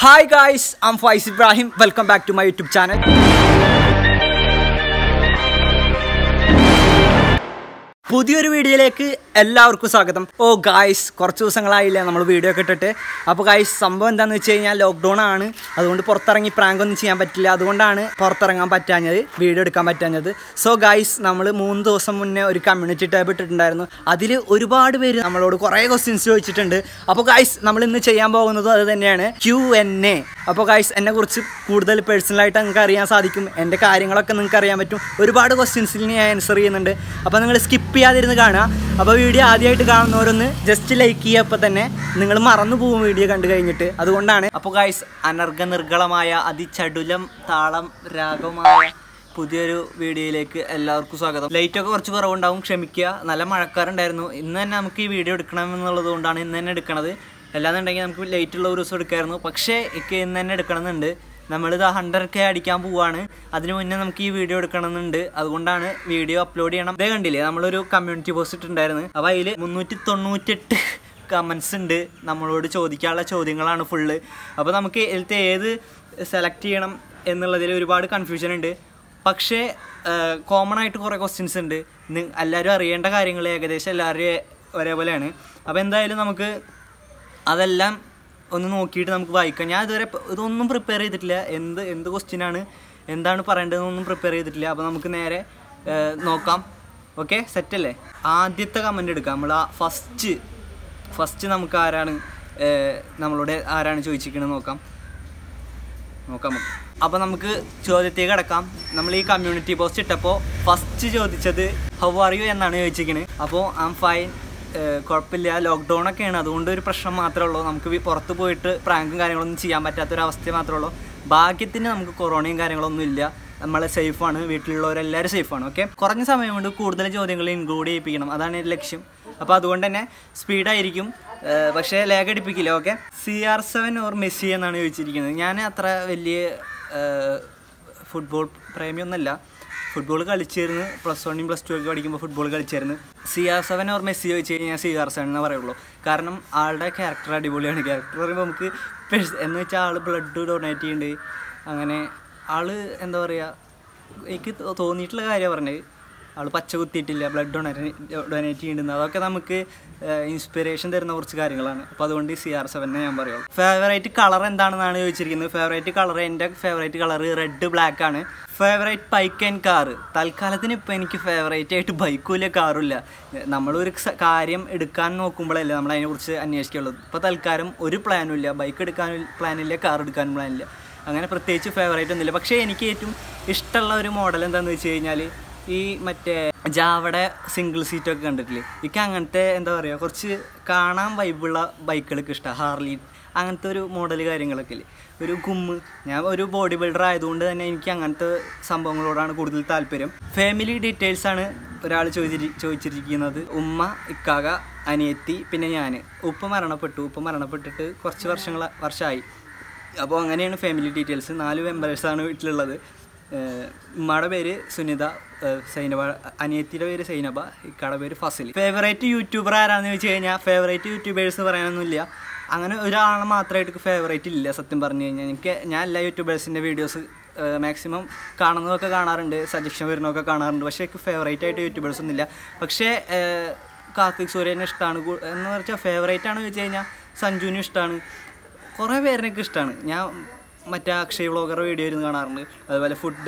Hi guys, I'm Fayizzibrahim. Welcome back to my YouTube channel. പുതിയൊരു വീഡിയോയിലേക്ക് എല്ലാവർക്കും സ്വാഗതം. ഗായ്സ് കുറച്ച് ദിവസങ്ങളായില്ലേ നമ്മൾ വീഡിയോ ഒക്കെ ഇട്ടിട്ട്. അപ്പോൾ ഗായ്സ് സംഭവം എന്താണെന്ന് വെച്ച് കഴിഞ്ഞാൽ ലോക്ക്ഡൗൺ ആണ്. അതുകൊണ്ട് പുറത്തിറങ്ങി പ്രാങ്ക് ഒന്നും ചെയ്യാൻ പറ്റില്ല. അതുകൊണ്ടാണ് പുറത്തിറങ്ങാൻ പറ്റാഞ്ഞത്, വീഡിയോ എടുക്കാൻ പറ്റാഞ്ഞത്. സോ ഗായ്സ് നമ്മൾ 3 ദിവസം മുന്നേ ഒരു കമ്മ്യൂണിറ്റി ടാബ് ഇട്ടിട്ടുണ്ടായിരുന്നു. അതിൽ ഒരുപാട് പേര് നമ്മളോട് കുറേ ക്വസ്റ്റ്യൻസ് ചോദിച്ചിട്ടുണ്ട്. അപ്പോൾ ഗായ്സ് നമ്മൾ ഇന്ന് ചെയ്യാൻ പോകുന്നത് അത് തന്നെയാണ്, QnA. അപ്പോൾ ഗായ്സ് എന്നെക്കുറിച്ച് കൂടുതൽ പേഴ്സണലായിട്ട് നിങ്ങൾക്ക് അറിയാൻ സാധിക്കും. എൻ്റെ കാര്യങ്ങളൊക്കെ നിങ്ങൾക്ക് അറിയാൻ പറ്റും. ഒരുപാട് ക്വസ്റ്റ്യൻസിൽ ഞാൻ ആൻസർ ചെയ്യുന്നുണ്ട്. അപ്പോൾ നിങ്ങൾ സ്കിപ്പ് ചെയ്യാതിരുന്ന് കാണുക. അപ്പോൾ വീഡിയോ ആദ്യമായിട്ട് കാണുന്നവരൊന്ന് ജസ്റ്റ് ലൈക്ക് ചെയ്യുക. അപ്പോൾ തന്നെ നിങ്ങൾ മറന്നു പോകും വീഡിയോ കണ്ടു കഴിഞ്ഞിട്ട്. അതുകൊണ്ടാണ്. അപ്പോൾ ഗായ്സ് അനർഘനിർഗളമായ അതിചടുലം താളം രാഗമായ പുതിയൊരു വീഡിയോയിലേക്ക് എല്ലാവർക്കും സ്വാഗതം. ലൈറ്റൊക്കെ കുറച്ച് കുറവുണ്ടാവും, ക്ഷമിക്കുക. നല്ല മഴക്കാറുണ്ടായിരുന്നു. ഇന്ന് തന്നെ നമുക്ക് ഈ വീഡിയോ എടുക്കണമെന്നുള്ളത് കൊണ്ടാണ് ഇന്ന് തന്നെ എടുക്കണത്. അല്ലാന്നുണ്ടെങ്കിൽ നമുക്ക് ലേറ്റുള്ള ഒരു ദിവസം എടുക്കായിരുന്നു. പക്ഷേ എനിക്ക് ഇന്ന് തന്നെ എടുക്കണമെന്നുണ്ട്. നമ്മളിത് 100K അടിക്കാൻ പോവുകയാണ്. അതിന് മുന്നേ നമുക്ക് ഈ വീഡിയോ എടുക്കണമെന്നുണ്ട്. അതുകൊണ്ടാണ് വീഡിയോ അപ്ലോഡ് ചെയ്യണം. ഇതേ കണ്ടില്ലേ, നമ്മളൊരു കമ്മ്യൂണിറ്റി പോസ്റ്റ് ഇട്ടുണ്ടായിരുന്നു. അപ്പോൾ അതിൽ 398 കമൻസ് ഉണ്ട്. നമ്മളോട് ചോദിക്കാനുള്ള ചോദ്യങ്ങളാണ് ഫുള്ള്. അപ്പോൾ നമുക്ക് ഇതിലത്തെ ഏത് സെലക്ട് ചെയ്യണം എന്നുള്ളതിൽ ഒരുപാട് കൺഫ്യൂഷൻ ഉണ്ട്. പക്ഷേ കോമൺ ആയിട്ട് കുറേ ക്വസ്റ്റ്യൻസ് ഉണ്ട്. എല്ലാവരും അറിയേണ്ട കാര്യങ്ങൾ ഏകദേശം എല്ലാവരും ഒരേപോലെയാണ്. അപ്പോൾ എന്തായാലും നമുക്ക് അതെല്ലാം ഒന്ന് നോക്കിയിട്ട് നമുക്ക് വായിക്കാം. ഞാൻ ഇതുവരെ ഇതൊന്നും പ്രിപ്പയർ ചെയ്തിട്ടില്ല. എന്ത് ക്വസ്റ്റ്യനാണ്, എന്താണ് പറയേണ്ടതെന്നൊന്നും പ്രിപ്പയർ ചെയ്തിട്ടില്ല. അപ്പോൾ നമുക്ക് നേരെ നോക്കാം. ഓക്കെ, സെറ്റല്ലേ? ആദ്യത്തെ കമൻ്റ് എടുക്കാം. നമ്മൾ ആ ഫസ്റ്റ് നമുക്ക് നമ്മളോട് ആരാണ് ചോദിച്ചിരിക്കണമെന്ന് നോക്കാം. അപ്പോൾ നമുക്ക് ചോദ്യത്തേക്ക് കിടക്കാം. നമ്മൾ ഈ കമ്മ്യൂണിറ്റി പോസ്റ്റ് ഇട്ടപ്പോൾ ഫസ്റ്റ് ചോദിച്ചത് ഹൗ ആർ യു എന്നാണ് ചോദിച്ചിരിക്കുന്നത്. അപ്പോൾ ഐ ആം ഫൈൻ, കുഴപ്പമില്ല, ലോക്ക്ഡൗൺ ഒക്കെയാണ്, അതുകൊണ്ട് ഒരു പ്രശ്നം മാത്രമേ ഉള്ളൂ. നമുക്ക് പുറത്ത് പോയിട്ട് പ്രാങ്കും കാര്യങ്ങളൊന്നും ചെയ്യാൻ പറ്റാത്തൊരവസ്ഥ മാത്രമേ ഉള്ളൂ. ഭാഗ്യത്തിന് നമുക്ക് കൊറോണയും കാര്യങ്ങളൊന്നും ഇല്ല. നമ്മൾ സേഫാണ്, വീട്ടിലുള്ളവരെല്ലാവരും സേഫാണ്. ഓക്കെ, കുറഞ്ഞ സമയം കൊണ്ട് കൂടുതൽ ചോദ്യങ്ങൾ ഇൻക്ലൂഡ് ചെയ്യിപ്പിക്കണം, അതാണ് എൻ്റെ ലക്ഷ്യം. അപ്പോൾ അതുകൊണ്ട് തന്നെ സ്പീഡായിരിക്കും, പക്ഷേ ലാഗ് അടിപ്പിക്കില്ല. ഓക്കെ, CR7 ഓർ മെസ്സി എന്നാണ് ചോദിച്ചിരിക്കുന്നത്. ഞാൻ അത്ര വലിയ ഫുട്ബോൾ പ്രേമിയൊന്നുമല്ല. ഫുട്ബോൾ കളിച്ചിരുന്നു, +1 +2 ഒക്കെ പഠിക്കുമ്പോൾ ഫുട്ബോൾ കളിച്ചിരുന്നു. CR7 ഓർ മെസ്സി ചോദിച്ചു കഴിഞ്ഞാൽ CR7 എന്നേ പറയുള്ളൂ. കാരണം ആളുടെ ക്യാരക്ടർ അടിപൊളിയാണ്. ക്യാരക്ടർ പറയുമ്പോൾ നമുക്ക് എന്ന് വെച്ചാൽ ആൾ ബ്ലഡ് ഡൊണേറ്റ് ചെയ്യുന്നുണ്ട്. അങ്ങനെ ആൾ എന്താ പറയുക, എനിക്ക് തോന്നിയിട്ടുള്ള കാര്യം പറഞ്ഞത്, ആൾ പച്ച കുത്തിയിട്ടില്ല, ബ്ലഡ് ഡൊണേറ്റ് ചെയ്യുന്നുണ്ട്. അതൊക്കെ നമുക്ക് ഇൻസ്പിറേഷൻ തരുന്ന കുറച്ച് കാര്യങ്ങളാണ്. അപ്പോൾ അതുകൊണ്ട് CR7 ഞാൻ പറയുള്ളൂ. ഫേവറേറ്റ് കളർ എന്താണെന്നാണ് ചോദിച്ചിരിക്കുന്നത്. ഫേവറേറ്റ് കളർ, എൻ്റെ ഫേവറേറ്റ് കളർ റെഡ് ബ്ലാക്ക് ആണ്. ഫേവറേറ്റ് ബൈക്ക് ആൻഡ് കാറ്, തൽക്കാലത്തിന് ഇപ്പോൾ എനിക്ക് ഫേവറേറ്റ് ആയിട്ട് ബൈക്കും ഇല്ല കാറും ഇല്ല. നമ്മളൊരു കാര്യം എടുക്കാൻ നോക്കുമ്പോഴല്ലേ നമ്മൾ അതിനെക്കുറിച്ച് അന്വേഷിക്കുള്ളൂ. ഇപ്പോൾ തൽക്കാലം ഒരു പ്ലാനും ഇല്ല, ബൈക്ക് എടുക്കാനും പ്ലാനില്ല, കാർ എടുക്കാനും പ്ലാനില്ല. അങ്ങനെ പ്രത്യേകിച്ച് ഫേവറേറ്റ് ഒന്നുമില്ല. പക്ഷേ എനിക്ക് ഏറ്റവും ഇഷ്ടമുള്ള ഒരു മോഡൽ എന്താണെന്ന് വെച്ച് കഴിഞ്ഞാൽ ഈ മറ്റേ ജാവയുടെ സിംഗിൾ സീറ്റൊക്കെ കണ്ടിട്ടില്ലേ, എനിക്ക് അങ്ങനത്തെ എന്താ പറയുക, കുറച്ച് കാണാൻ വൈബുള്ള ബൈക്കുകളൊക്കെ ഇഷ്ടമാണ്. ഹാർലി അങ്ങനത്തെ ഒരു മോഡൽ കാര്യങ്ങളൊക്കെ ഇല്ലേ, ഒരു ഞാൻ ഒരു ബോഡി ബിൽഡർ ആയതുകൊണ്ട് തന്നെ എനിക്ക് അങ്ങനത്തെ സംഭവങ്ങളോടാണ് കൂടുതൽ താല്പര്യം. ഫാമിലി ഡീറ്റെയിൽസാണ് ഒരാൾ ചോദിച്ചിരിക്കുന്നത്. ഉമ്മ, ഇക്കാക, അനിയത്തി, പിന്നെ ഞാൻ. ഉപ്പ മരണപ്പെട്ടിട്ട് കുറച്ച് വർഷമായി. അപ്പോൾ അങ്ങനെയാണ് ഫാമിലി ഡീറ്റെയിൽസ്. 4 മെമ്പേഴ്സാണ് വീട്ടിലുള്ളത്. ഉമ്മയുടെ പേര് സുനിത, സൈനബ, അനിയത്തിയുടെ പേര് സൈനബ, ഇക്കാടെ പേര് ഫസിൽ. ഫേവറേറ്റ് യൂട്യൂബർ ആരാണെന്ന് ചോദിച്ചു കഴിഞ്ഞാൽ ഫേവറേറ്റ് യൂട്യൂബേഴ്സ് പറയാനൊന്നുമില്ല. അങ്ങനെ ഒരാളെ മാത്രമായിട്ട് ഫേവറേറ്റ് ഇല്ല സത്യം പറഞ്ഞു കഴിഞ്ഞാൽ. ഞാൻ എല്ലാ യൂട്യൂബേഴ്സിൻ്റെ വീഡിയോസ് മാക്സിമം കാണുന്നതൊക്കെ കാണാറുണ്ട്, സജഷൻ വരുന്നതൊക്കെ കാണാറുണ്ട്. പക്ഷേ എനിക്ക് ഫേവറേറ്റ് ആയിട്ട് യൂട്യൂബേഴ്സ് ഒന്നുമില്ല. പക്ഷേ കാർത്തിക് സൂര്യനെ ഇഷ്ടമാണ്. എന്ന് വെച്ചാൽ ഫേവറേറ്റ് ആണെന്ന് ചോദിച്ചു കഴിഞ്ഞാൽ സഞ്ജുവിനും ഇഷ്ടമാണ്. കുറേ പേരിനൊക്കെ ഇഷ്ടമാണ്. ഞാൻ മറ്റേ അക്ഷയ് വ്ളോഗർ വീഡിയോ ഇരുന്ന് കാണാറുണ്ട്. അതുപോലെ ഫുഡ്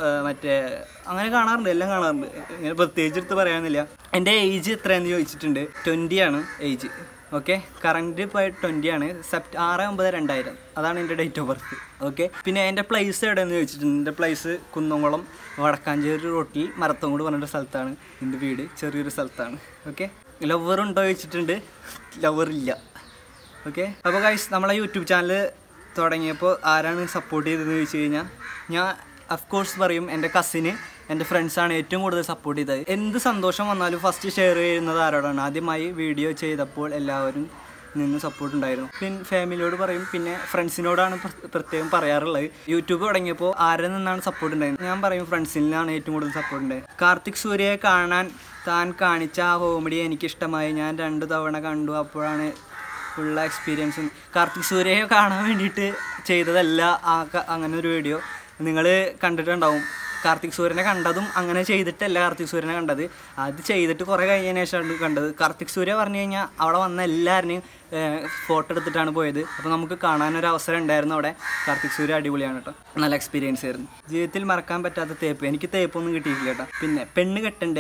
അങ്ങനെ കാണാറുണ്ട്, എല്ലാം കാണാറുണ്ട്. ഇങ്ങനെ പ്രത്യേകിച്ച് എടുത്ത് പറയാനില്ല. എൻ്റെ ഏജ് എത്രയാണെന്ന് ചോദിച്ചിട്ടുണ്ട്. 20 ആണ് ഏജ്. ഓക്കെ, കറൻറ്റ് ഇപ്പോൾ 20 ആണ്. 6/9/2000 അതാണ് എൻ്റെ ഡേറ്റ് ഓഫ് ബർത്ത്. ഓക്കെ, പിന്നെ എൻ്റെ പ്ലേസ് എവിടെയെന്ന് ചോദിച്ചിട്ടുണ്ട്. എൻ്റെ പ്ലേസ് കുന്നംകുളം വടക്കാഞ്ചേരി റോട്ടിൽ മരത്തങ്കോട് പറഞ്ഞൊരു സ്ഥലത്താണ് എൻ്റെ വീട്. ചെറിയൊരു സ്ഥലത്താണ്. ഓക്കെ, ലവർ ഉണ്ടോ ചോദിച്ചിട്ടുണ്ട്. ലവറില്ല. ഓക്കെ, അപ്പോൾ ഗൈസ് നമ്മളെ യൂട്യൂബ് ചാനൽ തുടങ്ങിയപ്പോൾ ആരാണ് സപ്പോർട്ട് ചെയ്തതെന്ന് ചോദിച്ചു കഴിഞ്ഞാൽ ഞാൻ അഫ്കോഴ്സ് പറയും എൻ്റെ കസിന്, എൻ്റെ ഫ്രണ്ട്സാണ് ഏറ്റവും കൂടുതൽ സപ്പോർട്ട് ചെയ്തത്. എന്ത് സന്തോഷം വന്നാലും ഫസ്റ്റ് ഷെയർ ചെയ്യുന്നത് ആരോടാണ്. ആദ്യമായി വീഡിയോ ചെയ്തപ്പോൾ എല്ലാവരും നിന്ന് സപ്പോർട്ട് ഉണ്ടായിരുന്നു. പിന്നെ ഫാമിലിയോട് പറയും, പിന്നെ ഫ്രണ്ട്സിനോടാണ് പ്രത്യേകം പറയാറുള്ളത്. യൂട്യൂബ് തുടങ്ങിയപ്പോൾ ആരിൽ നിന്നാണ് സപ്പോർട്ട് ഉണ്ടായത്? ഞാൻ പറയും ഫ്രണ്ട്സിൽ നിന്നാണ് ഏറ്റവും കൂടുതൽ സപ്പോർട്ട് ഉണ്ടായത്. കാർത്തിക് സൂര്യയെ കാണാൻ താൻ കാണിച്ച ആ കോമഡി എനിക്കിഷ്ടമായി. ഞാൻ 2 തവണ കണ്ടു. അപ്പോഴാണ് ഫുൾ എക്സ്പീരിയൻസും. കാർത്തിക് സൂര്യയെ കാണാൻ വേണ്ടിയിട്ട് ചെയ്തതല്ല അങ്ങനെ ഒരു വീഡിയോ. നിങ്ങൾ കണ്ടിട്ടുണ്ടാവും. കാർത്തിക് സൂര്യനെ കണ്ടതും അങ്ങനെ ചെയ്തിട്ടല്ല കാർത്തിക് സൂര്യനെ കണ്ടത്, അത് ചെയ്തിട്ട് കുറേ കഴിഞ്ഞതിന് ശേഷമാണ് കണ്ടത്. കാർത്തിക് സൂര്യ പറഞ്ഞു കഴിഞ്ഞാൽ അവിടെ വന്ന എല്ലാവരെയും ഫോട്ടോ എടുത്തിട്ടാണ് പോയത്. അപ്പോൾ നമുക്ക് കാണാനൊരു അവസരം ഉണ്ടായിരുന്നു അവിടെ. കാർത്തിക് സൂര്യ അടിപൊളിയാണ് കേട്ടോ, നല്ല എക്സ്പീരിയൻസ് ആയിരുന്നു. ജീവിതത്തിൽ മറക്കാൻ പറ്റാത്ത തേപ്പ്, എനിക്ക് തേപ്പൊന്നും കിട്ടിയിട്ടില്ല കേട്ടോ. പിന്നെ പെണ്ണ് കെട്ടണ്ടേ,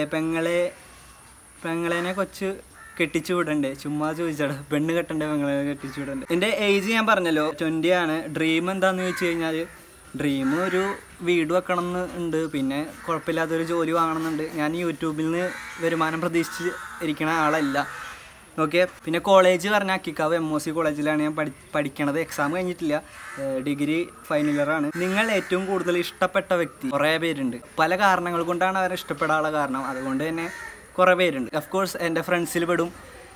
പെങ്ങളേനെ കൊച്ച് കെട്ടിച്ചു വിടണ്ടേ, ചുമ്മാ ചോദിച്ചാടാ. പെണ്ണ് കെട്ടണ്ടേ, പെങ്ങളെ കെട്ടിച്ചു വിടണ്ടേ. എൻ്റെ ഏജ് ഞാൻ പറഞ്ഞല്ലോ 20 ആണ്. ഡ്രീം എന്താണെന്ന് ചോദിച്ചു കഴിഞ്ഞാൽ, ഡ്രീം ഒരു വീട് വെക്കണം എന്ന് ഉണ്ട്, പിന്നെ കുഴപ്പമില്ലാത്തൊരു ജോലി വാങ്ങണമെന്നുണ്ട്. ഞാൻ യൂട്യൂബിൽ നിന്ന് വരുമാനം പ്രതീക്ഷിച്ച് ഇരിക്കുന്ന ആളല്ല. ഓക്കെ. പിന്നെ കോളേജ് പറഞ്ഞാൽ അക്കിക്കാവ് MOC കോളേജിലാണ് ഞാൻ പഠിക്കണത്. എക്സാം കഴിഞ്ഞിട്ടില്ല, ഡിഗ്രി ഫൈനൽ ഇയറാണ്. നിങ്ങൾ ഏറ്റവും കൂടുതൽ ഇഷ്ടപ്പെട്ട വ്യക്തി? കുറേ പേരുണ്ട്, പല കാരണങ്ങൾ കൊണ്ടാണ് അവരെ ഇഷ്ടപ്പെടാനുള്ള കാരണം. അതുകൊണ്ട് തന്നെ കുറേ പേരുണ്ട്. ഓഫ് കോഴ്സ് എൻ്റെ ഫ്രണ്ട്സിൽ പെടും,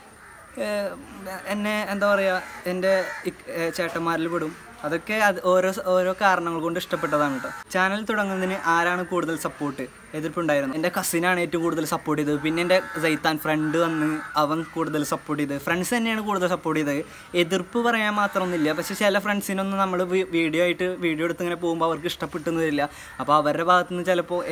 എന്നെ എന്താ പറയുക, എൻ്റെ ചേട്ടന്മാരിൽ പെടും. അതൊക്കെ ഓരോ കാരണങ്ങൾ കൊണ്ട് ഇഷ്ടപ്പെട്ടതാണ് കേട്ടോ. ചാനൽ തുടങ്ങുന്നതിന് ആരാണ് കൂടുതൽ സപ്പോർട്ട്? എതിർപ്പുണ്ടായിരുന്നു. എൻ്റെ കസിനാണ് ഏറ്റവും കൂടുതൽ സപ്പോർട്ട് ചെയ്തത്. പിന്നെ എൻ്റെ സൈത്താൻ ഫ്രണ്ട് വന്ന് അവൻ കൂടുതൽ സപ്പോർട്ട് ചെയ്തത്. ഫ്രണ്ട്സ് തന്നെയാണ് കൂടുതൽ സപ്പോർട്ട് ചെയ്തത്. എതിർപ്പ് പറയാൻ മാത്രമൊന്നുമില്ല. പക്ഷേ ചില ഫ്രണ്ട്സിനൊന്നും നമ്മൾ വീഡിയോ എടുത്ത് ഇങ്ങനെ പോകുമ്പോൾ അവർക്ക് ഇഷ്ടപ്പെട്ടെന്ന് വരില്ല. അപ്പോൾ അവരുടെ ഭാഗത്തുനിന്ന് ചിലപ്പോൾ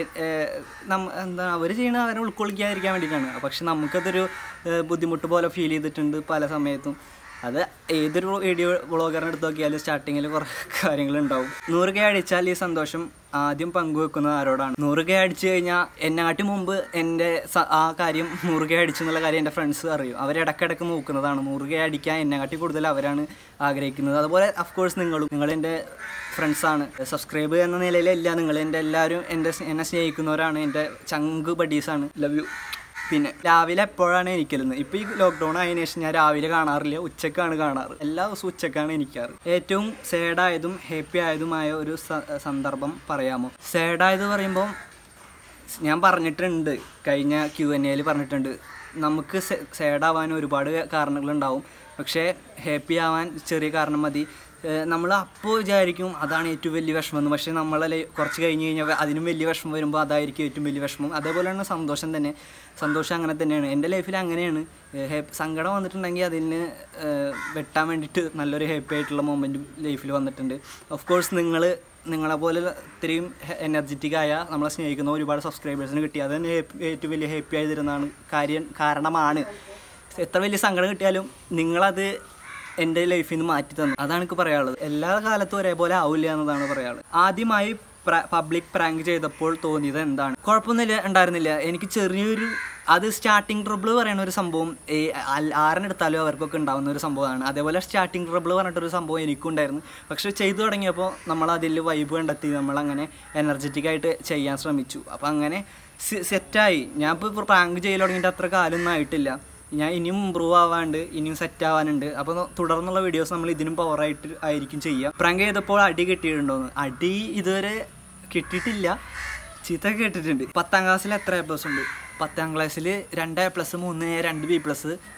എന്താ അവർ ചെയ്യണത് അവരെ ഉൾക്കൊള്ളിക്കാതിരിക്കാൻ വേണ്ടിയിട്ടാണ്. പക്ഷെ നമുക്കതൊരു ബുദ്ധിമുട്ട് പോലെ ഫീൽ ചെയ്തിട്ടുണ്ട് പല സമയത്തും. അത് ഏതൊരു വീഡിയോ വ്ളോഗറിനെ എടുത്ത് നോക്കിയാലും സ്റ്റാർട്ടിങ്ങിൽ കുറേ കാര്യങ്ങളുണ്ടാവും. 100K അടിച്ചാൽ ഈ സന്തോഷം ആദ്യം പങ്കുവെക്കുന്നത് ആരോടാണ്? 100K അടിച്ചു കഴിഞ്ഞാൽ എന്നെക്കാട്ടി മുമ്പ് എൻ്റെ ആ കാര്യം 100K അടിച്ചു എന്നുള്ള കാര്യം എൻ്റെ ഫ്രണ്ട്സ് അറിയും. അവരിടയ്ക്കിടയ്ക്ക് നോക്കുന്നതാണ്. 100K അടിക്കാൻ എന്നെക്കാട്ടി കൂടുതൽ അവരാണ് ആഗ്രഹിക്കുന്നത്. അതുപോലെ അഫ്കോഴ്സ് നിങ്ങളെൻ്റെ ഫ്രണ്ട്സാണ്. സബ്സ്ക്രൈബ് എന്ന നിലയിലല്ല, നിങ്ങളെൻ്റെ എല്ലാവരും എന്നെ സ്നേഹിക്കുന്നവരാണ്, എൻ്റെ ചങ്ക് ബഡീസാണ്. Love you. പിന്നെ രാവിലെ എപ്പോഴാണ് എനിക്കരുന്നത്? ഇപ്പോൾ ഈ ലോക്ക്ഡൗൺ ആയതിനു ശേഷം ഞാൻ രാവിലെ കാണാറില്ല, ഉച്ചക്കാണ് കാണാറ്. എല്ലാ ദിവസവും ഉച്ചക്കാണ് എനിക്കാറ്. ഏറ്റവും സാഡായതും ഹാപ്പി ആയതുമായ ഒരു സന്ദർഭം പറയാമോ? സാഡായത് പറയുമ്പോൾ ഞാൻ പറഞ്ഞിട്ടുണ്ട്, കഴിഞ്ഞ QnAയിൽ പറഞ്ഞിട്ടുണ്ട്, നമുക്ക് സാഡാവാൻ ഒരുപാട് കാരണങ്ങളുണ്ടാവും. പക്ഷേ ഹാപ്പി ആവാൻ ചെറിയ കാരണം മതി. നമ്മൾ അപ്പോൾ വിചാരിക്കും അതാണ് ഏറ്റവും വലിയ വിഷമമെന്ന്. പക്ഷേ നമ്മളെ കുറച്ച് കഴിഞ്ഞ് കഴിഞ്ഞാൽ അതിനും വലിയ വിഷമം വരുമ്പോൾ അതായിരിക്കും ഏറ്റവും വലിയ വിഷമം. അതേപോലെയാണ് സന്തോഷം തന്നെ. സന്തോഷം അങ്ങനെ തന്നെയാണ്. എൻ്റെ ലൈഫിൽ അങ്ങനെയാണ്. സങ്കടം വന്നിട്ടുണ്ടെങ്കിൽ അതിന് വെട്ടാൻ വേണ്ടിയിട്ട് നല്ലൊരു ഹാപ്പി ആയിട്ടുള്ള മൊമെൻറ്റ് ലൈഫിൽ വന്നിട്ടുണ്ട്. ഓഫ് കോഴ്സ് നിങ്ങളെപ്പോലെ ഇത്രയും എനർജറ്റിക്കായ നമ്മളെ സ്നേഹിക്കുന്ന ഒരുപാട് സബ്സ്ക്രൈബേഴ്സിന് കിട്ടി. അത് തന്നെ ഏറ്റവും വലിയ ഹാപ്പി ആയി തരുന്നതാണ് കാരണമാണ്. എത്ര വലിയ സങ്കടം കിട്ടിയാലും നിങ്ങളത് എൻ്റെ ലൈഫിൽ നിന്ന് മാറ്റി തന്നു. അതാണ് എനിക്ക് പറയാനുള്ളത്. എല്ലാ കാലത്തും ഒരേപോലെ ആവില്ല എന്നതാണ് പറയാനുള്ളത്. ആദ്യമായി പബ്ലിക് പ്രാങ്ക് ചെയ്തപ്പോൾ തോന്നിയത് എന്താണ്? കുഴപ്പമൊന്നുമില്ല, ഉണ്ടായിരുന്നില്ല. എനിക്ക് ചെറിയൊരു അത് സ്റ്റാർട്ടിങ് ട്രബിൾ പറയുന്ന ഒരു സംഭവം ആരെടുത്താലും അവർക്കൊക്കെ ഉണ്ടാകുന്ന ഒരു സംഭവമാണ്. അതേപോലെ സ്റ്റാർട്ടിങ് ട്രബിൾ പറഞ്ഞിട്ടൊരു സംഭവം എനിക്കും ഉണ്ടായിരുന്നു. പക്ഷേ ചെയ്തു തുടങ്ങിയപ്പോൾ നമ്മളതിൽ വൈബ് കണ്ടെത്തി, നമ്മളങ്ങനെ എനർജറ്റിക്കായിട്ട് ചെയ്യാൻ ശ്രമിച്ചു. അപ്പോൾ അങ്ങനെ സെറ്റായി. ഞാൻ ഇപ്പോൾ പ്രാങ്ക് ചെയ്യൽ തുടങ്ങിയിട്ട് അത്ര കാലമൊന്നും ആയിട്ടില്ല. ഞാൻ ഇനിയും ഇമ്പ്രൂവ് ആവാണ്ട്, ഇനിയും സെറ്റ് ആവാനുണ്ട്. അപ്പോൾ തുടർന്നുള്ള വീഡിയോസ് നമ്മൾ ഇതിനും പവറായിട്ട് ആയിരിക്കും ചെയ്യുക. പ്രാങ്ക് ചെയ്തപ്പോൾ അടി കിട്ടിയിട്ടുണ്ടോയെന്ന്? അടി ഇതുവരെ കിട്ടിയിട്ടില്ല, ചീത്ത കേട്ടിട്ടുണ്ട്. 10ാം ക്ലാസ്സിൽ എത്ര A+ ഉണ്ട്? 10ാം ക്ലാസ്സിൽ 2 A+, 3 A, 2 B+,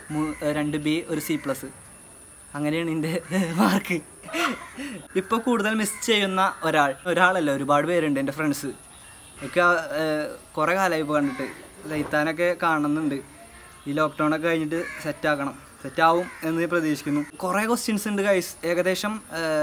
2 B, 1 C+. അങ്ങനെയാണ് എൻ്റെ മാർക്ക്. ഇപ്പോൾ കൂടുതൽ മിസ് ചെയ്യുന്ന ഒരാളല്ല, ഒരുപാട് പേരുണ്ട് എൻ്റെ ഫ്രണ്ട്സ് ഒക്കെ. കുറേ കാലമായി ഇപ്പോൾ കണ്ടിട്ട്. ലൈത്താനൊക്കെ കാണുന്നുണ്ട്. ഈ ലോക്ക്ഡൗണൊക്കെ കഴിഞ്ഞിട്ട് സെറ്റാവും എന്ന് പ്രതീക്ഷിക്കുന്നു. കുറേ ക്വസ്റ്റ്യൻസ് ഉണ്ട് ഗൈസ്. ഏകദേശം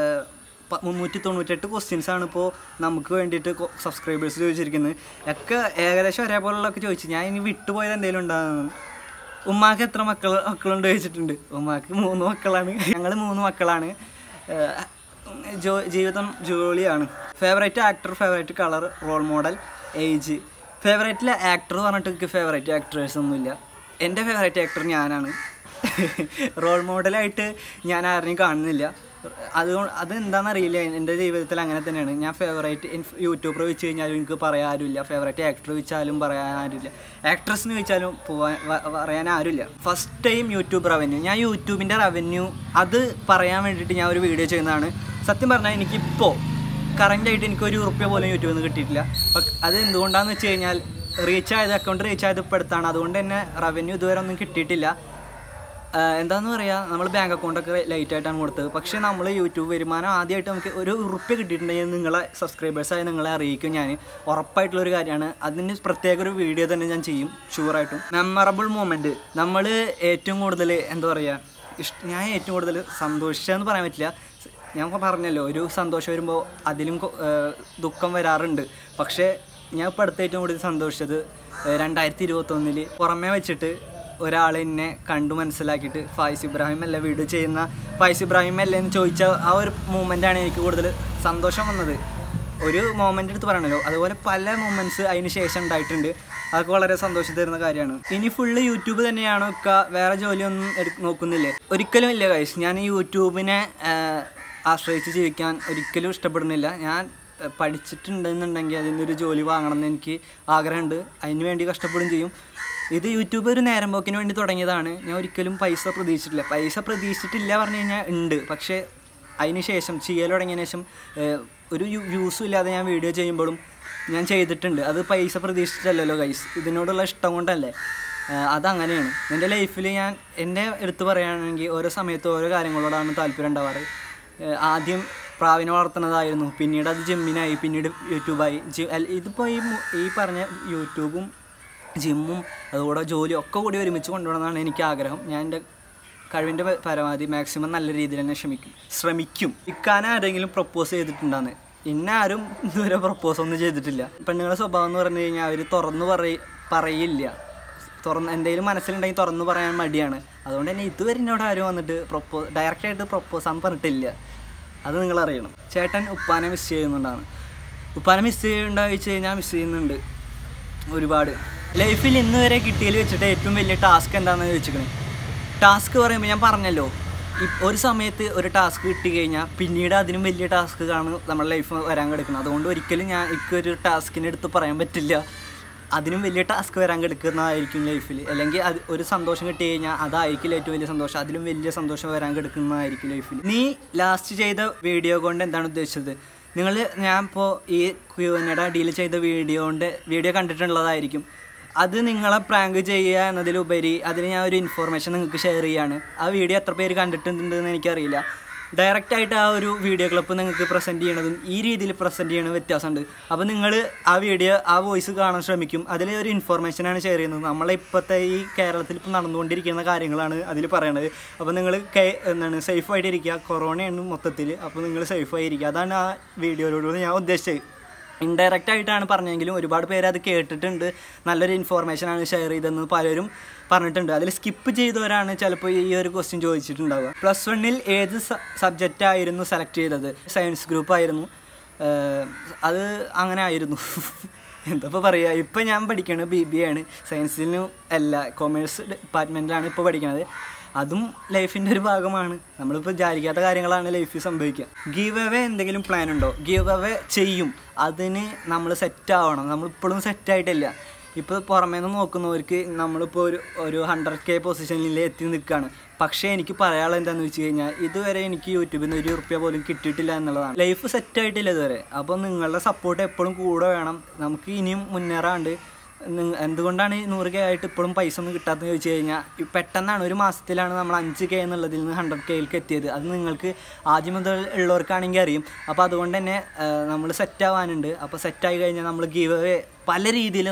398 ക്വസ്റ്റ്യൻസാണ് ഇപ്പോൾ നമുക്ക് വേണ്ടിയിട്ട് സബ്സ്ക്രൈബേഴ്സ് ചോദിച്ചിരിക്കുന്നത്. ഒക്കെ ഏകദേശം ഒരേപോലുള്ളതൊക്കെ ചോദിച്ചു. ഞാൻ ഇനി വിട്ടുപോയത് എന്തെങ്കിലും ഉണ്ടാകുന്നു. ഉമ്മാക്ക് എത്ര മക്കളുണ്ട് ചോദിച്ചിട്ടുണ്ട്. ഉമ്മാക്ക് 3 മക്കളാണ്. ഞങ്ങൾ 3 മക്കളാണ്. ജീവിതം ജോലിയാണ്. Favourite actor, favourite colour, role model, age. ഫേവറേറ്റിലെ ആക്ടർ പറഞ്ഞിട്ട് എനിക്ക് ഫേവറേറ്റ് ആക്ടേഴ്സ് ഒന്നുമില്ല. എൻ്റെ ഫേവറേറ്റ് ആക്ടർ ഞാനാണ്. റോൾ മോഡലായിട്ട് ഞാൻ ആരെയും കാണുന്നില്ല. അതെന്താണെന്നറിയില്ല. എൻ്റെ ജീവിതത്തിൽ അങ്ങനെ തന്നെയാണ്. ഞാൻ ഫേവറേറ്റ് യൂട്യൂബർ വെച്ച് കഴിഞ്ഞാലും എനിക്ക് പറയാൻ ആരുമില്ല. ഫേവറേറ്റ് ആക്ടർ വെച്ചാലും പറയാൻ ആരുമില്ല. ആക്ട്രസിന് ചോദിച്ചാലും പറയാൻ ആരുമില്ല. First time YouTube revenue. ഞാൻ യൂട്യൂബിൻ്റെ റവന്യൂ അത് പറയാൻ വേണ്ടിയിട്ട് ഞാൻ ഒരു വീഡിയോ ചെയ്യുന്നതാണ്. സത്യം പറഞ്ഞാൽ എനിക്കിപ്പോൾ കറൻ്റായിട്ട് എനിക്കൊരു ഉറുപ്പ്യ പോലും യൂട്യൂബിൽ നിന്ന് കിട്ടിയിട്ടില്ല. അത് എന്തുകൊണ്ടാണെന്ന് വെച്ച് കഴിഞ്ഞാൽ അക്കൗണ്ട് റീച്ച് ആയത് ഇപ്പോൾ അടുത്താണ്. അതുകൊണ്ട് തന്നെ റവന്യൂ ഇതുവരെ ഒന്നും കിട്ടിയിട്ടില്ല. എന്താണെന്ന് പറയുക, നമ്മൾ ബാങ്ക് അക്കൗണ്ടൊക്കെ ലൈറ്റായിട്ടാണ് കൊടുത്തത്. പക്ഷേ നമ്മൾ യൂട്യൂബ് വരുമാനം ആദ്യമായിട്ട് നമുക്ക് ഒരു ഉറുപ്പ്യ കിട്ടിയിട്ടുണ്ടെങ്കിൽ നിങ്ങളെ സബ്സ്ക്രൈബേഴ്സായി നിങ്ങളെ അറിയിക്കും. ഞാൻ ഉറപ്പായിട്ടുള്ളൊരു കാര്യമാണ്. അതിന് പ്രത്യേക ഒരു വീഡിയോ തന്നെ ഞാൻ ചെയ്യും ഷുവറായിട്ടും. Memorable moment. നമ്മൾ ഏറ്റവും കൂടുതൽ എന്താ പറയുക, ഞാൻ ഏറ്റവും കൂടുതൽ സന്തോഷിച്ചതെന്ന് പറയാൻ പറ്റില്ല. ഞാൻ പറഞ്ഞല്ലോ, ഒരു സന്തോഷം വരുമ്പോൾ അതിലും ദുഃഖം വരാറുണ്ട്. പക്ഷേ ഞാൻ ഇപ്പോൾ അടുത്ത് ഏറ്റവും കൂടുതൽ സന്തോഷിച്ചത് 2021 പുറമേ വെച്ചിട്ട് ഒരാൾ എന്നെ കണ്ടു മനസ്സിലാക്കിയിട്ട് ഫായിസിബ്രാഹിം അല്ലേ വീഡിയോ ചെയ്യുന്ന ഫായിസിബ്രാഹിം അല്ലേ എന്ന് ചോദിച്ച ആ ഒരു മൂമെൻ്റാണ് എനിക്ക് കൂടുതൽ സന്തോഷം വന്നത്. ഒരു മൊമെൻ്റ് എടുത്ത് പറയണല്ലോ, അതുപോലെ പല മൊമെൻറ്റ്സ് അതിന് ശേഷം ഉണ്ടായിട്ടുണ്ട്. അതൊക്കെ വളരെ സന്തോഷം തരുന്ന കാര്യമാണ്. ഇനി ഫുള്ള് യൂട്യൂബ് തന്നെയാണോ ഒക്കെ, വേറെ ജോലിയൊന്നും നോക്കുന്നില്ലേ? ഒരിക്കലും ഇല്ല ഗൈസ്. ഞാൻ യൂട്യൂബിനെ ആശ്രയിച്ച് ജീവിക്കാൻ ഒരിക്കലും ഇഷ്ടപ്പെടുന്നില്ല. ഞാൻ പഠിച്ചിട്ടുണ്ടെന്നുണ്ടെങ്കിൽ അതിനൊരു ജോലി വാങ്ങണമെന്ന് എനിക്ക് ആഗ്രഹമുണ്ട്. അതിന് വേണ്ടി കഷ്ടപ്പെടുകയും ചെയ്യും. ഇത് യൂട്യൂബ് ഒരു നേരം പോക്കിന് വേണ്ടി തുടങ്ങിയതാണ്. ഞാൻ ഒരിക്കലും പൈസ പ്രതീക്ഷിച്ചിട്ടില്ല പറഞ്ഞു കഴിഞ്ഞാൽ ഉണ്ട്. പക്ഷേ അതിന് ശേഷം ചെയ്യൽ തുടങ്ങിയതിന് ശേഷം ഒരു വ്യൂസും ഇല്ലാതെ ഞാൻ വീഡിയോ ചെയ്യുമ്പോഴും ഞാൻ ചെയ്തിട്ടുണ്ട്. അത് പൈസ പ്രതീക്ഷിച്ചിട്ടല്ലല്ലോ ഗൈസ്, ഇതിനോടുള്ള ഇഷ്ടം കൊണ്ടല്ലേ. അതങ്ങനെയാണ് എൻ്റെ ലൈഫിൽ. ഞാൻ എൻ്റെ എടുത്ത് പറയുകയാണെങ്കിൽ ഓരോ സമയത്ത് ഓരോ കാര്യങ്ങളോടാണ് താല്പര്യം ഉണ്ടാവാറ്. ആദ്യം പ്രാവിനെ വളർത്തുന്നതായിരുന്നു, പിന്നീട് അത് ജിമ്മിനായി, പിന്നീട് യൂട്യൂബായി. ഇതിപ്പോൾ ഈ പറഞ്ഞ യൂട്യൂബും ജിമ്മും അതുകൂടെ ജോലിയും ഒക്കെ കൂടി ഒരുമിച്ച് കൊണ്ടുപോകണമെന്നാണ് എനിക്ക് ആഗ്രഹം. ഞാൻ എൻ്റെ കഴിവിൻ്റെ പരമാവധി മാക്സിമം നല്ല രീതിയിൽ തന്നെ ശ്രമിക്കും. ആരെങ്കിലും പ്രപ്പോസ് ചെയ്തിട്ടുണ്ടാന്ന്? ആരും ഇതുവരെ പ്രപ്പോസ് ഒന്നും ചെയ്തിട്ടില്ല. പെണ്ണുങ്ങളുടെ സ്വഭാവം എന്ന് പറഞ്ഞു കഴിഞ്ഞാൽ അവർ തുറന്ന് പറയില്ല. എന്തെങ്കിലും മനസ്സിലുണ്ടെങ്കിൽ തുറന്ന് പറയാൻ മടിയാണ്. അതുകൊണ്ട് തന്നെ ഇതുവരെ എന്നോട് ആരും വന്നിട്ട് ഡയറക്റ്റായിട്ട് പ്രപ്പോസാന്ന് പറഞ്ഞിട്ടില്ല. അത് നിങ്ങളറിയണം. ചേട്ടൻ ഉപ്പാനെ മിസ് ചെയ്യുന്നുണ്ടാണ്. ഉപ്പാനെ മിസ് ചെയ്യുന്നുണ്ടോ ചോദിച്ചു കഴിഞ്ഞാൽ മിസ് ചെയ്യുന്നുണ്ട് ഒരുപാട്. ലൈഫിൽ ഇന്ന് വരെ കിട്ടിയതിൽ വെച്ചിട്ട് ഏറ്റവും വലിയ ടാസ്ക് എന്താണെന്ന് ചോദിച്ചിരിക്കണേ. ടാസ്ക് പറയുമ്പോൾ ഞാൻ പറഞ്ഞല്ലോ, ഒരു സമയത്ത് ഒരു ടാസ്ക് കിട്ടി കഴിഞ്ഞാൽ പിന്നീട് അതിനും വലിയ ടാസ്ക്കാണ് നമ്മുടെ ലൈഫ് വരാൻ കിടക്കുന്നത്. അതുകൊണ്ട് ഒരിക്കലും എനിക്കൊരു ടാസ്കിനെ എടുത്ത് പറയാൻ പറ്റില്ല. അതിനും വലിയ ടാസ്ക് വരാൻ കിടക്കുന്നതായിരിക്കും ലൈഫിൽ. അല്ലെങ്കിൽ ഒരു സന്തോഷം കിട്ടി കഴിഞ്ഞാൽ അതായിരിക്കും ഏറ്റവും വലിയ സന്തോഷം. അതിലും വലിയ സന്തോഷം വരാൻ കിടക്കുന്നതായിരിക്കും ലൈഫിൽ. നീ ലാസ്റ്റ് ചെയ്ത വീഡിയോ കൊണ്ട് എന്താണ് ഉദ്ദേശിച്ചത്? ഞാൻ ഇപ്പോൾ ഈ QnAയുടെ അടിയിൽ ചെയ്ത വീഡിയോ കണ്ടിട്ടുള്ളതായിരിക്കും. അത് നിങ്ങളെ പ്രാങ്ക് ചെയ്യുക എന്നതിലുപരി അതിന് ഞാൻ ഒരു ഇൻഫോർമേഷൻ നിങ്ങൾക്ക് ഷെയർ ചെയ്യാണ്. ആ വീഡിയോ എത്ര പേര് കണ്ടിട്ടുണ്ടെന്ന് എനിക്കറിയില്ല. ഡയറക്റ്റായിട്ട് ആ ഒരു വീഡിയോ ക്ലിപ്പ് നിങ്ങൾക്ക് പ്രസൻറ്റ് ചെയ്യണതും ഈ രീതിയിൽ പ്രസൻറ്റ് ചെയ്യണതും വ്യത്യാസമുണ്ട്. അപ്പോൾ നിങ്ങൾ ആ വോയിസ് കാണാൻ ശ്രമിക്കും. അതിൽ ഒരു ഇൻഫോർമേഷനാണ് ഷെയർ ചെയ്യുന്നത്. നമ്മളെ ഇപ്പോഴത്തെ ഈ കേരളത്തിൽ ഇപ്പോൾ നടന്നുകൊണ്ടിരിക്കുന്ന കാര്യങ്ങളാണ് അതിൽ പറയണത്. അപ്പോൾ നിങ്ങൾ സേഫായിട്ടിരിക്കുക. കൊറോണയാണ് മൊത്തത്തിൽ. അപ്പോൾ നിങ്ങൾ സേഫായിരിക്കുക. അതാണ് ആ വീഡിയോയിലൂടെ ഞാൻ ഉദ്ദേശിച്ചത്. ഇൻഡയറക്റ്റായിട്ടാണ് പറഞ്ഞെങ്കിലും ഒരുപാട് പേര് അത് കേട്ടിട്ടുണ്ട്. നല്ലൊരു ഇൻഫോർമേഷനാണ് ഷെയർ ചെയ്തതെന്ന് പലരും പറഞ്ഞിട്ടുണ്ട്. അതിൽ സ്കിപ്പ് ചെയ്തവരാണ് ചിലപ്പോൾ ഈ ഒരു ക്വസ്റ്റ്യൻ ചോദിച്ചിട്ടുണ്ടാവുക. +1 ഏത് സബ്ജക്റ്റായിരുന്നു സെലക്ട് ചെയ്തത്? സയൻസ് ഗ്രൂപ്പായിരുന്നു. അത് അങ്ങനെ ആയിരുന്നു. എന്താ പറയുക, ഇപ്പം ഞാൻ പഠിക്കുന്നത് BBA ആണ്. സയൻസിനും അല്ല, കൊമേഴ്സ് ഡിപ്പാർട്ട്മെൻറ്റിലാണ് ഇപ്പോൾ പഠിക്കുന്നത്. അതും ലൈഫിൻ്റെ ഒരു ഭാഗമാണ്. നമ്മളിപ്പോൾ വിചാരിക്കാത്ത കാര്യങ്ങളാണ് ലൈഫിൽ സംഭവിക്കുക. ഗീവ് അവേ എന്തെങ്കിലും പ്ലാൻ ഉണ്ടോ? ഗീവ് അവേ ചെയ്യും. അതിന് നമ്മൾ സെറ്റാവണം. നമ്മളിപ്പോഴും സെറ്റായിട്ടില്ല. ഇപ്പോൾ പുറമേ നിന്ന് നോക്കുന്നവർക്ക് നമ്മളിപ്പോൾ ഒരു 100K പൊസിഷനിൽ എത്തി നിൽക്കുകയാണ്. പക്ഷേ എനിക്ക് പറയാനുള്ളത് എന്താണെന്ന് വെച്ച് കഴിഞ്ഞാൽ ഇതുവരെ എനിക്ക് യൂട്യൂബിൽ നിന്ന് ₹1 പോലും കിട്ടിയിട്ടില്ല എന്നുള്ളതാണ്. ലൈഫ് സെറ്റായിട്ടില്ല ഇതുവരെ. അപ്പോൾ നിങ്ങളുടെ സപ്പോർട്ട് എപ്പോഴും കൂടെ വേണം. നമുക്ക് ഇനിയും മുന്നേറാണ്ട്. എന്തുകൊണ്ടാണ് 100K ആയിട്ട് ഇപ്പോഴും പൈസ ഒന്നും കിട്ടാത്തതെന്ന് ചോദിച്ചു കഴിഞ്ഞാൽ പെട്ടെന്നാണ്, ഒരു മാസത്തിലാണ് നമ്മൾ 5K എന്നുള്ളതിൽ നിന്ന് 100Kയിലേക്ക് എത്തിയത്. അത് നിങ്ങൾക്ക് ആദ്യം മുതൽ ഉള്ളവർക്കാണെങ്കിൽ അറിയും. അപ്പോൾ അതുകൊണ്ട് തന്നെ നമ്മൾ സെറ്റാവാനുണ്ട്. അപ്പോൾ സെറ്റായി കഴിഞ്ഞാൽ നമ്മൾ ഗീവ് അവേ പല രീതിയിൽ